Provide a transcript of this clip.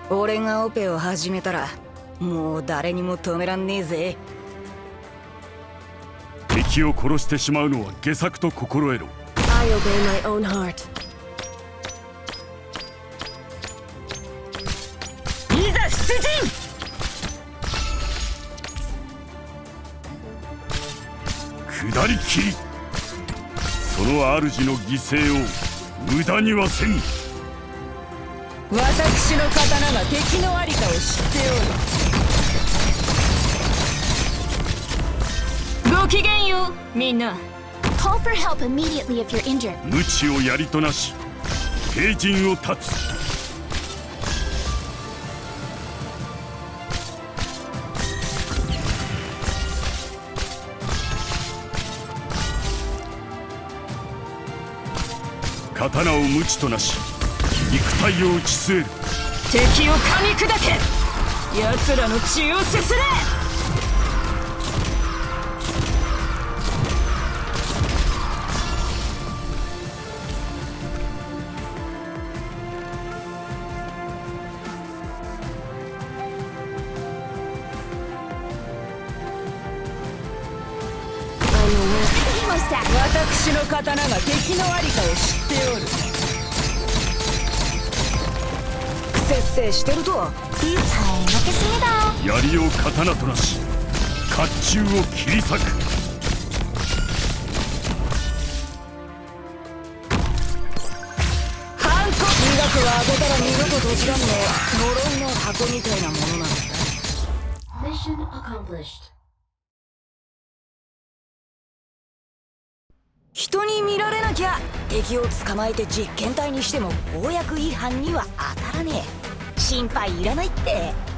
俺がオペを始めたらもう誰にも止めらんねえぜ。 敵を殺してしまうのは下策と心得ろ。 I obey my own heart. いざ出陣。 下りきり、その主の犠牲を無駄にはせん。 私の刀が敵のありかを知っておる。ごきげんようみんな。 Call for help immediately if you're injured. 無知をやりとなし兵陣を断つ。刀を無知となし肉体を打ち据える。 敵を噛み砕け。奴らの血をすすれ。私の刀が敵のありかを知っておる。節制してると。 잘 먹겠습니다. 槍を刀となし甲冑を切り裂く。 ハンコ。磨くは開けたら二度と閉じらんねえ呪いの箱みたいなものなんだ。 Mission accomplished. 人に見られなきゃ敵を捕まえて実験体にしても公約違反には当たらねえ。心配いらないって。